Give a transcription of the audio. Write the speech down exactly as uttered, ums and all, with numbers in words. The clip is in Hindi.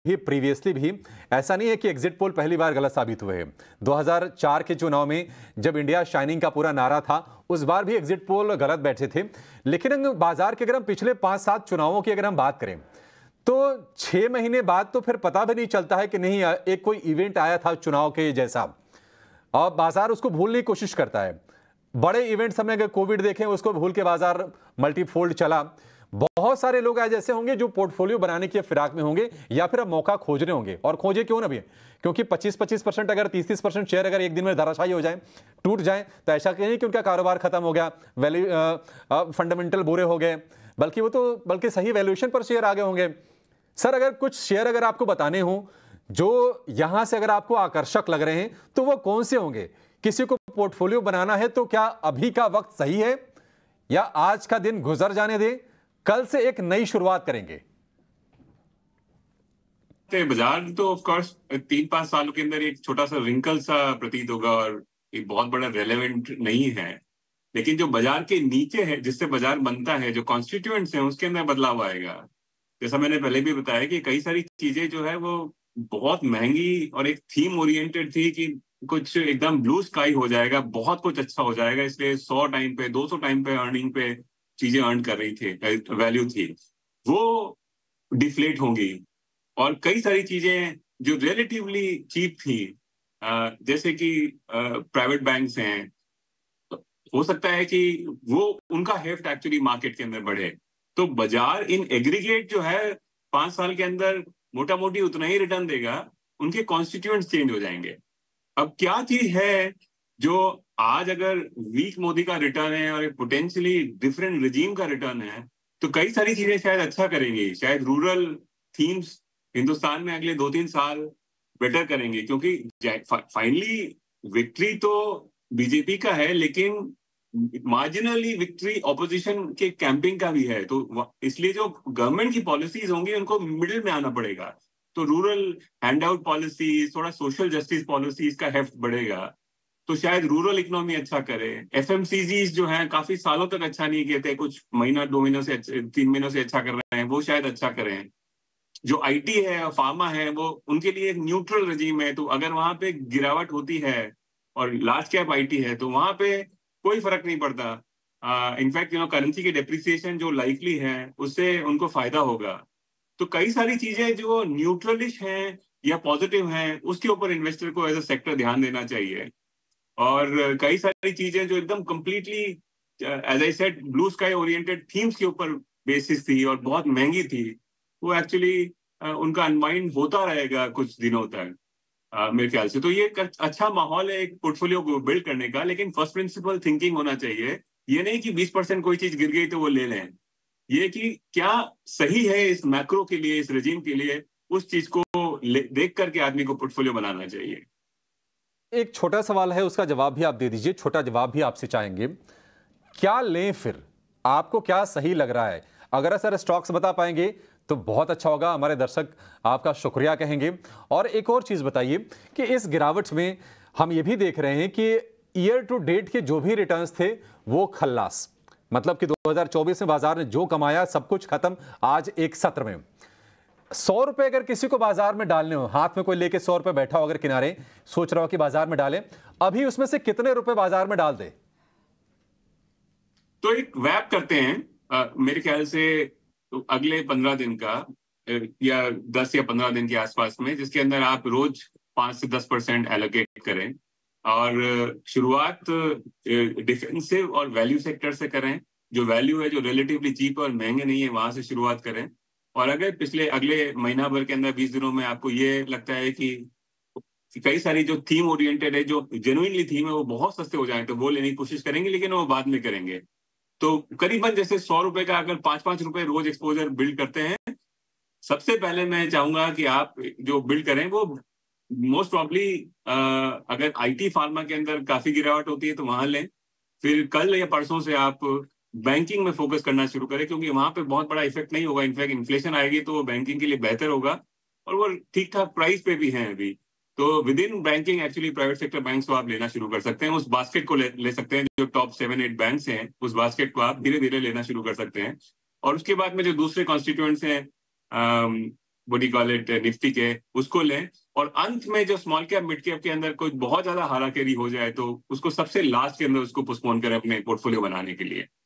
भी प्रीवियसली भी ऐसा नहीं है कि एग्जिट पोल पहली बार गलत साबित हुए हैं। दो हज़ार चार के चुनाव में जब इंडिया शाइनिंग का पूरा नारा था, उस बार भी एग्जिट पोल गलत बैठे थे। लेकिन बाजार के अगर हम पिछले पांच सात चुनावों की अगर हम बात करें तो छह महीने बाद तो फिर पता भी नहीं चलता है कि नहीं एक कोई इवेंट आया था चुनाव के जैसा, और बाजार उसको भूलने की कोशिश करता है। बड़े इवेंट्स हमने अगर कोविड देखें, उसको भूल के बाजार मल्टीफोल्ड चला। बहुत सारे लोग आज ऐसे होंगे जो पोर्टफोलियो बनाने की फिराक में होंगे या फिर अब मौका खोज रहे होंगे, और खोजे क्यों ना भी, क्योंकि पच्चीस पच्चीस परसेंट अगर तीस तीस परसेंट शेयर अगर एक दिन में धराशायी हो जाए, टूट जाए, तो ऐसा नहीं कि उनका कारोबार खत्म हो गया, वैल्यू फंडामेंटल बुरे हो गए, बल्कि वो तो बल्कि सही वैल्यूएशन पर शेयर आगे होंगे। सर, अगर कुछ शेयर अगर आपको बताने हो जो यहां से अगर आपको आकर्षक लग रहे हैं, तो वो कौन से होंगे? किसी को पोर्टफोलियो बनाना है तो क्या अभी का वक्त सही है, या आज का दिन गुजर जाने दें, कल से एक नई शुरुआत करेंगे? बाजार तो ऑफ कोर्स तीन पांच सालों के अंदर एक छोटा सा रिंकल सा प्रतीत होगा और एक बहुत बड़ा रेलेवेंट नहीं है। लेकिन जो बाजार के नीचे है, जिससे बाजार बनता है, जो कॉन्स्टिट्यूएंट्स हैं, उसके अंदर बदलाव आएगा। जैसा मैंने पहले भी बताया कि कई सारी चीजें जो है वो बहुत महंगी और एक थीम ओरिएंटेड थी कि कुछ एकदम ब्लू स्काई हो जाएगा, बहुत कुछ अच्छा हो जाएगा, इसलिए सौ टाइम पे दो सौ टाइम पे अर्निंग पे चीजें अर्न कर रही थी, वैल्यू थी, वो डिफ्लेट होंगी। और कई सारी चीजें जो रिलेटिवली चीप थी, जैसे कि प्राइवेट बैंक्स हैं, हो सकता है कि वो उनका हेफ्ट एक्चुअली मार्केट के अंदर बढ़े। तो बाजार इन एग्रीगेट जो है पांच साल के अंदर मोटा मोटी उतना ही रिटर्न देगा, उनके कॉन्स्टिट्यूएंट्स चेंज हो जाएंगे। अब क्या चीज है जो आज अगर वीक मोदी का रिटर्न है और एक पोटेंशियली डिफरेंट रिजीम का रिटर्न है, तो कई सारी चीजें शायद अच्छा करेंगी। शायद रूरल थीम्स हिंदुस्तान में अगले दो तीन साल बेटर करेंगे, क्योंकि फाइनली विक्ट्री तो बीजेपी का है, लेकिन मार्जिनली विक्ट्री ऑपोजिशन के कैंपिंग का भी है। तो इसलिए जो गवर्नमेंट की पॉलिसीज होंगी उनको मिडिल में आना पड़ेगा। तो रूरल हैंडआउट पॉलिसीज, थोड़ा सोशल जस्टिस पॉलिसीज का हेफ्ट बढ़ेगा, तो शायद रूरल इकोनॉमी अच्छा करे। एफएमसीजीज जो हैं काफी सालों तक अच्छा नहीं किए थे, कुछ महीना दो महीनों से तीन महीनों से अच्छा कर रहे हैं, वो शायद अच्छा करें। जो आईटी है, फार्मा है, वो उनके लिए एक न्यूट्रल रजीम है। तो अगर वहां पे गिरावट होती है और लार्ज कैप आईटी है, तो वहां पे कोई फर्क नहीं पड़ता। इनफैक्ट यू नो करेंसी की डेप्रिसिएशन जो लाइकली है, उससे उनको फायदा होगा। तो कई सारी चीजें जो न्यूट्रलिश हैं या पॉजिटिव हैं, उसके ऊपर इन्वेस्टर को एज अ सेक्टर ध्यान देना चाहिए। और कई सारी चीजें जो एकदम completely as I said blue sky oriented themes के ऊपर बेसिस थी और बहुत महंगी थी, वो एक्चुअली उनका अनवाइंड होता रहेगा कुछ दिनों तक, uh, मेरे ख्याल से। तो ये एक अच्छा माहौल है एक पोर्टफोलियो को बिल्ड करने का, लेकिन फर्स्ट प्रिंसिपल थिंकिंग होना चाहिए। ये नहीं कि बीस परसेंट कोई चीज गिर गई तो वो ले लें, ये कि क्या सही है इस मैक्रो के लिए, इस रेजिम के लिए, उस चीज को देख करके आदमी को पोर्टफोलियो बनाना चाहिए। एक छोटा सवाल है, उसका जवाब भी आप दे दीजिए, छोटा जवाब भी आपसे चाहेंगे। क्या लें फिर, आपको क्या सही लग रहा है? अगर सर स्टॉक्स बता पाएंगे तो बहुत अच्छा होगा, हमारे दर्शक आपका शुक्रिया कहेंगे। और एक और चीज बताइए कि इस गिरावट में हम ये भी देख रहे हैं कि ईयर टू डेट के जो भी रिटर्न्स थे वो खल्लास, मतलब कि दो हज़ार चौबीस में बाजार ने जो कमाया सब कुछ खत्म आज एक सत्र में। सौ रुपए अगर किसी को बाजार में डालने हो, हाथ में कोई लेके सौ रुपए बैठा हो, अगर किनारे सोच रहा हो कि बाजार में डालें, अभी उसमें से कितने रुपए बाजार में डाल दे? तो एक वैप करते हैं, आ, मेरे ख्याल से अगले पंद्रह दिन का या दस या पंद्रह दिन के आसपास में, जिसके अंदर आप रोज पांच से दस परसेंट एलोकेट करें। और शुरुआत डिफेंसिव और वैल्यू सेक्टर से करें। जो वैल्यू है, जो रिलेटिवली चीप और महंगे नहीं है, वहां से शुरुआत करें। और अगर पिछले अगले महीना भर के अंदर बीस दिनों में आपको ये लगता है कि कई सारी जो थीम ओरिएंटेड है, जो जेन्युइनली थीम है, वो बहुत सस्ते हो जाए, तो वो लेने की कोशिश करेंगे, लेकिन वो बाद में करेंगे। तो करीबन जैसे सौ रुपए का अगर पांच पांच रुपए रोज एक्सपोजर बिल्ड करते हैं, सबसे पहले मैं चाहूंगा कि आप जो बिल्ड करें वो मोस्ट प्रॉब्ली, अगर आईटी फार्मा के अंदर काफी गिरावट होती है तो वहां लें। फिर कल या परसों से आप बैंकिंग में फोकस करना शुरू करें, क्योंकि वहां पे बहुत बड़ा इफेक्ट नहीं होगा। इनफैक्ट इन्फ्लेशन आएगी तो वो बैंकिंग के लिए बेहतर होगा, और वो ठीक ठाक प्राइस पे भी हैं अभी। तो within banking actually private sector banks को आप लेना शुरू कर सकते हैं। उस बास्केट को ले, ले सकते हैं, जो टॉप सेवन एट बैंक्स हैं, उस बास्केट को आप धीरे धीरे लेना शुरू कर सकते हैं। और उसके बाद में जो दूसरे कॉन्स्टिट्यूएंट्स हैं, बॉडी कॉल इट निफ्टी के, उसको लें, और अंत में जो स्मॉल कैप मिड कैप के अंदर कोई बहुत ज्यादा हाराकेरी हो जाए तो उसको सबसे लास्ट के अंदर उसको पोस्टपोन करें अपने पोर्टफोलियो बनाने के लिए।